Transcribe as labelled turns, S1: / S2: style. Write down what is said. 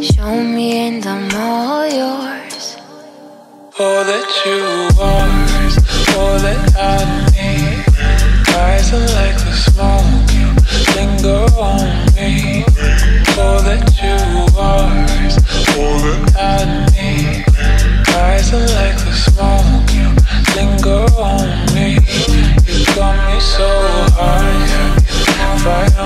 S1: Show me and I'm all yours.
S2: All that you are is all that I need. Rising like the smoke, you linger on me. All that you are is all that I need. Rising like the smoke, you linger on me. You got me so high, fire